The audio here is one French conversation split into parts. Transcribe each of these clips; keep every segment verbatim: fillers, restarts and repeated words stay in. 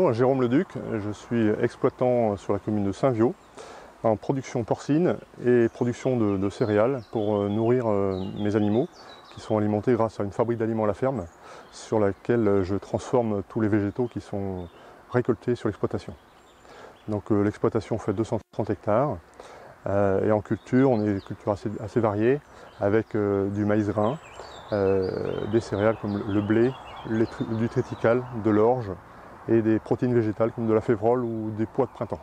Bonjour, Jérôme Leduc, je suis exploitant sur la commune de Saint-Viaud en production porcine et production de, de céréales pour nourrir mes animaux qui sont alimentés grâce à une fabrique d'aliments à la ferme sur laquelle je transforme tous les végétaux qui sont récoltés sur l'exploitation. Donc euh, l'exploitation fait deux cent trente hectares euh, et en culture, on est une culture assez, assez variée avec euh, du maïs grain, euh, des céréales comme le blé, les, du triticale, de l'orge et des protéines végétales comme de la févrole ou des pois de printemps.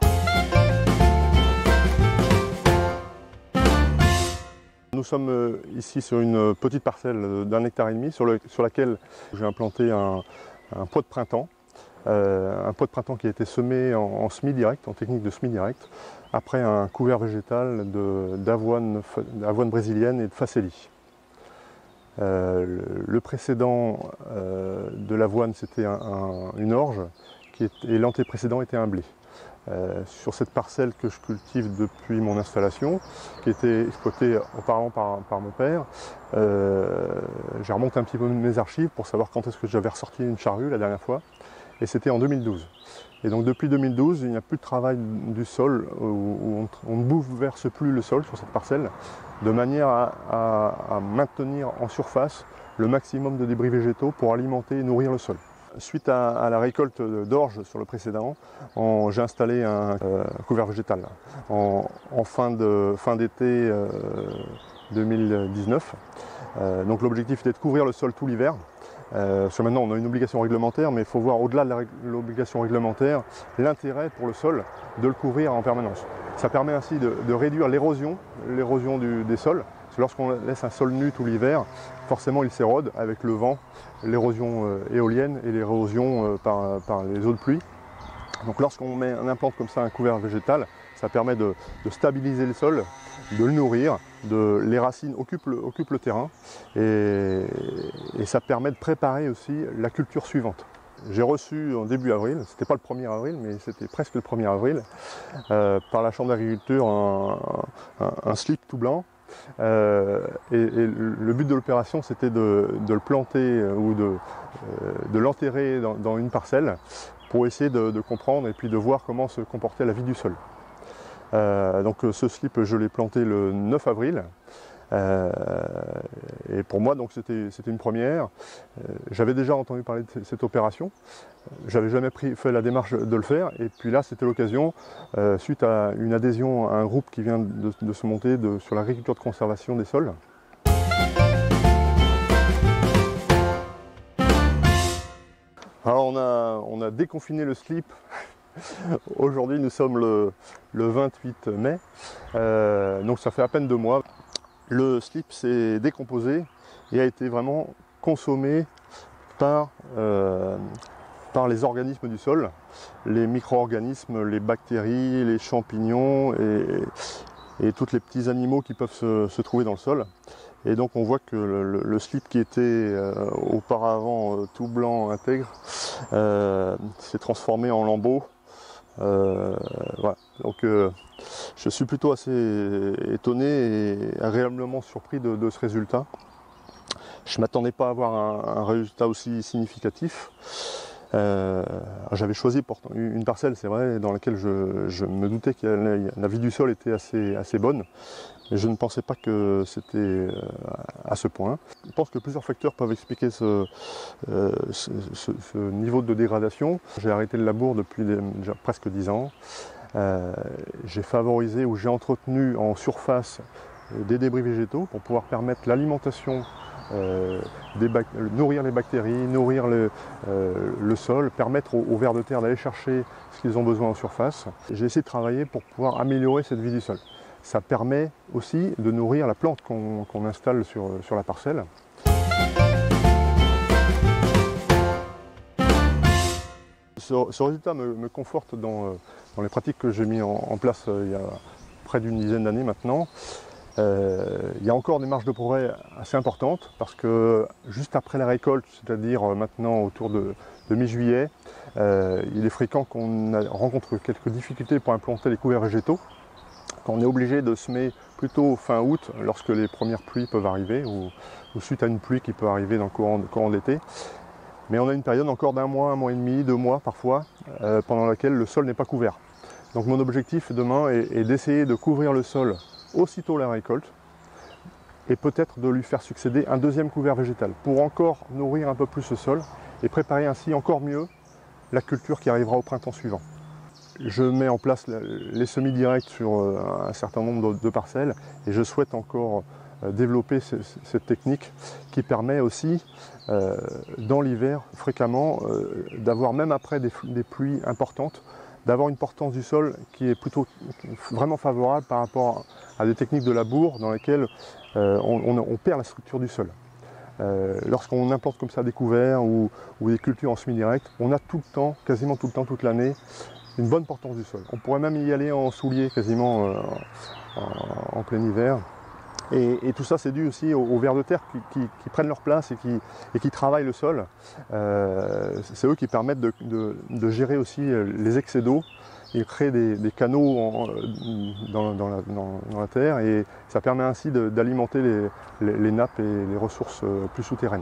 Nous sommes ici sur une petite parcelle d'un hectare et demi sur, le, sur laquelle j'ai implanté un, un pois de printemps. Euh, un pois de printemps qui a été semé en, en semis direct, en technique de semis direct, après un couvert végétal d'avoine brésilienne et de facélie. Euh, le, le précédent euh, de l'avoine, c'était un, un, une orge, qui est, et l'anté-précédent était un blé. Euh, sur cette parcelle que je cultive depuis mon installation, qui était exploitée auparavant par, par mon père, euh, j'ai remonté un petit peu mes archives pour savoir quand est-ce que j'avais ressorti une charrue la dernière fois, et c'était en deux mille douze. Et donc depuis deux mille douze, il n'y a plus de travail du sol, où on ne bouleverse plus le sol sur cette parcelle, de manière à, à, à maintenir en surface le maximum de débris végétaux pour alimenter et nourrir le sol. Suite à, à la récolte d'orge sur le précédent, j'ai installé un euh, couvert végétal en, en fin d'été fin euh, deux mille dix-neuf. Euh, donc l'objectif était de couvrir le sol tout l'hiver. Euh, parce que maintenant on a une obligation réglementaire, mais il faut voir au-delà de l'obligation réglementaire l'intérêt pour le sol de le couvrir en permanence. Ça permet ainsi de, de réduire l'érosion, l'érosion des sols. Parce que lorsqu'on laisse un sol nu tout l'hiver, forcément il s'érode avec le vent, l'érosion euh, éolienne et l'érosion euh, par, par les eaux de pluie. Donc lorsqu'on met un implante comme ça, un couvert végétal, ça permet de, de stabiliser le sol, de le nourrir, de, les racines occupent le, occupent le terrain et, et ça permet de préparer aussi la culture suivante. J'ai reçu en début avril, c'était pas le premier avril, mais c'était presque le premier avril, euh, par la Chambre d'agriculture un, un, un slip tout blanc. Euh, et, et le but de l'opération, c'était de, de le planter ou de, euh, de l'enterrer dans, dans une parcelle pour essayer de, de comprendre et puis de voir comment se comportait la vie du sol. Euh, donc ce slip, je l'ai planté le neuf avril. Euh, et pour moi, donc c'était une première. Euh, J'avais déjà entendu parler de cette opération. J'avais jamais pris, fait la démarche de le faire. Et puis là, c'était l'occasion, euh, suite à une adhésion à un groupe qui vient de, de se monter de, sur l'agriculture de conservation des sols. Alors on a, on a déconfiné le slip. Aujourd'hui, nous sommes le, le vingt-huit mai. Euh, donc ça fait à peine deux mois. Le slip s'est décomposé et a été vraiment consommé par, euh, par les organismes du sol, les micro-organismes, les bactéries, les champignons et, et tous les petits animaux qui peuvent se, se trouver dans le sol. Et donc on voit que le, le slip qui était euh, auparavant euh, tout blanc intègre euh, s'est transformé en lambeaux. Euh, voilà. Donc euh, je suis plutôt assez étonné et agréablement surpris de, de ce résultat. Je ne m'attendais pas à avoir un, un résultat aussi significatif. Euh, J'avais choisi pourtant une parcelle, c'est vrai, dans laquelle je, je me doutais que la, la vie du sol était assez, assez bonne. Mais je ne pensais pas que c'était à ce point. Je pense que plusieurs facteurs peuvent expliquer ce, euh, ce, ce, ce niveau de dégradation. J'ai arrêté le labour depuis déjà presque dix ans. Euh, j'ai favorisé ou j'ai entretenu en surface des débris végétaux pour pouvoir permettre l'alimentation, euh, nourrir les bactéries, nourrir le, euh, le sol, permettre aux, aux vers de terre d'aller chercher ce qu'ils ont besoin en surface. J'ai essayé de travailler pour pouvoir améliorer cette vie du sol. Ça permet aussi de nourrir la plante qu'on qu'on installe sur, sur la parcelle. Ce, ce résultat me, me conforte dans, dans les pratiques que j'ai mis en, en place il y a près d'une dizaine d'années maintenant. Euh, il y a encore des marges de progrès assez importantes parce que juste après la récolte, c'est-à-dire maintenant autour de, de mi-juillet, euh, il est fréquent qu'on rencontre quelques difficultés pour implanter les couverts végétaux. Quand on est obligé de semer plutôt fin août, lorsque les premières pluies peuvent arriver, ou, ou suite à une pluie qui peut arriver dans le courant, courant de l'été. Mais on a une période encore d'un mois, un mois et demi, deux mois parfois, euh, pendant laquelle le sol n'est pas couvert. Donc mon objectif demain est, est d'essayer de couvrir le sol aussitôt la récolte et peut-être de lui faire succéder un deuxième couvert végétal pour encore nourrir un peu plus ce sol et préparer ainsi encore mieux la culture qui arrivera au printemps suivant. Je mets en place les semis directs sur un certain nombre de parcelles et je souhaite encore développer cette technique qui permet aussi, euh, dans l'hiver, fréquemment, euh, d'avoir, même après des, des pluies importantes, d'avoir une portance du sol qui est plutôt vraiment favorable par rapport à des techniques de labour dans lesquelles euh, on, on, on perd la structure du sol. Euh, Lorsqu'on importe comme ça des couverts ou, ou des cultures en semi-direct, on a tout le temps, quasiment tout le temps, toute l'année, une bonne portance du sol. On pourrait même y aller en souliers quasiment euh, en, en plein hiver. Et, et tout ça, c'est dû aussi aux, aux vers de terre qui, qui, qui prennent leur place et qui, et qui travaillent le sol. Euh, c'est eux qui permettent de, de, de gérer aussi les excès d'eau. Ils créent des, des canaux en, dans, dans, la, dans, dans la terre et ça permet ainsi d'alimenter les, les, les nappes et les ressources plus souterraines.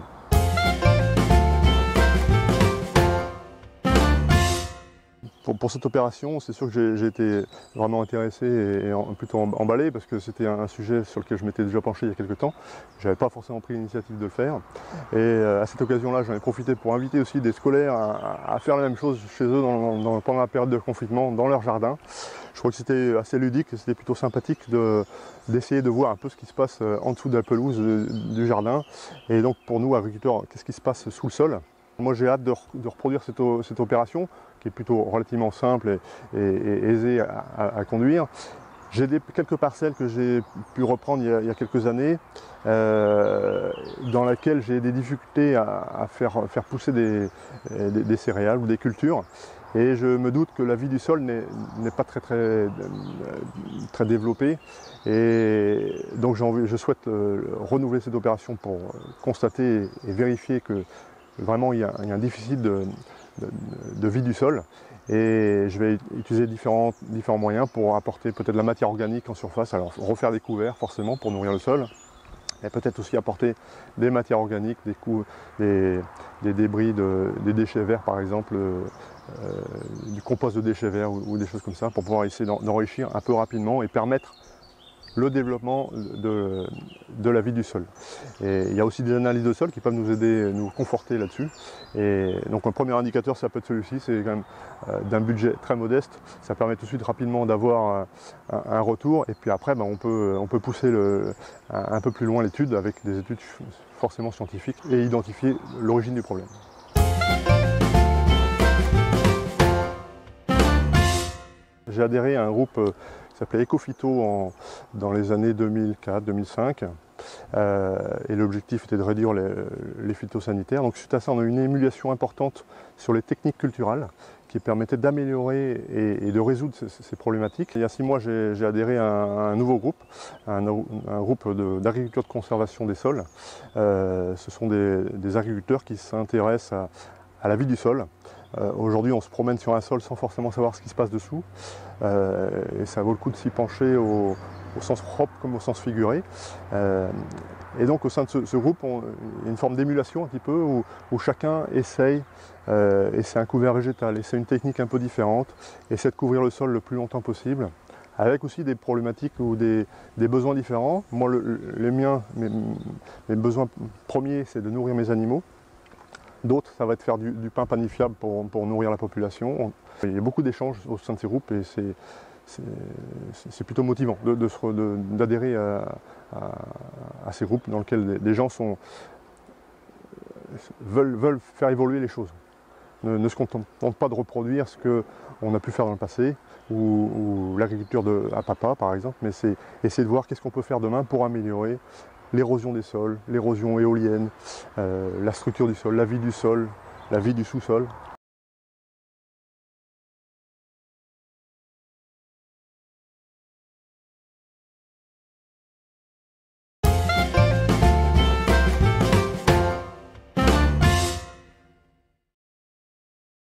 Pour, pour cette opération, c'est sûr que j'ai été vraiment intéressé et, et en, plutôt emballé parce que c'était un, un sujet sur lequel je m'étais déjà penché il y a quelques temps. Je n'avais pas forcément pris l'initiative de le faire. Et euh, à cette occasion-là, j'en ai profité pour inviter aussi des scolaires à, à faire la même chose chez eux dans, dans, pendant la période de confinement, dans leur jardin. Je crois que c'était assez ludique, c'était plutôt sympathique d'essayer de, de voir un peu ce qui se passe en dessous de la pelouse de, du jardin. Et donc pour nous, agriculteurs, qu'est-ce qui se passe sous le sol? Moi j'ai hâte de, de reproduire cette, cette opération qui est plutôt relativement simple et, et, et aisée à, à, à conduire. J'ai quelques parcelles que j'ai pu reprendre il y a, il y a quelques années euh, dans lesquelles j'ai des difficultés à, à faire, faire pousser des, des, des céréales ou des cultures. Et je me doute que la vie du sol n'est pas très, très, très développée. Et donc envie, je souhaite euh, renouveler cette opération pour constater et vérifier que vraiment il y a, il y a un déficit de, de, de vie du sol. Et je vais utiliser différents, différents moyens pour apporter peut-être de la matière organique en surface. Alors refaire des couverts forcément pour nourrir le sol. Et peut-être aussi apporter des matières organiques, des, coups, des, des débris, de, des déchets verts par exemple, euh, du compost de déchets verts ou, ou des choses comme ça pour pouvoir essayer d'enrichir un peu rapidement et permettre le développement de, de la vie du sol. Et il y a aussi des analyses de sol qui peuvent nous aider, nous conforter là-dessus. Et donc un premier indicateur, ça peut être celui-ci, c'est quand même euh, d'un budget très modeste. Ça permet tout de suite rapidement d'avoir un, un, un retour. Et puis après, ben, on, peut, on peut pousser le, un, un peu plus loin l'étude avec des études forcément scientifiques et identifier l'origine du problème. J'ai adhéré à un groupe qui s'appelait Ecophyto en, dans les années deux mille quatre deux mille cinq. Euh, et l'objectif était de réduire les, les phytosanitaires. Donc suite à ça, on a eu une émulation importante sur les techniques culturales qui permettaient d'améliorer et, et de résoudre ces, ces problématiques. Il y a six mois, j'ai adhéré à un, à un nouveau groupe, un, un groupe d'agriculture de, de conservation des sols. Euh, ce sont des, des agriculteurs qui s'intéressent à, à la vie du sol. Euh, Aujourd'hui, on se promène sur un sol sans forcément savoir ce qui se passe dessous. Euh, et ça vaut le coup de s'y pencher au, au sens propre comme au sens figuré. Euh, et donc, au sein de ce, ce groupe, on, il y a une forme d'émulation un petit peu où, où chacun essaye, euh, et c'est un couvert végétal, et c'est une technique un peu différente, essaie de couvrir le sol le plus longtemps possible, avec aussi des problématiques ou des, des besoins différents. Moi, le, les miens, mes, mes besoins premiers, c'est de nourrir mes animaux. D'autres, ça va être faire du, du pain panifiable pour, pour nourrir la population. Il y a beaucoup d'échanges au sein de ces groupes et c'est plutôt motivant d'adhérer à, à, à ces groupes dans lesquels des, des gens sont, veulent, veulent faire évoluer les choses. Ne, ne se contentent pas de reproduire ce qu'on a pu faire dans le passé ou, ou l'agriculture à papa par exemple, mais c'est essayer de voir qu'est-ce qu'on peut faire demain pour améliorer l'érosion des sols, l'érosion éolienne, euh, la structure du sol, la vie du sol, la vie du sous-sol.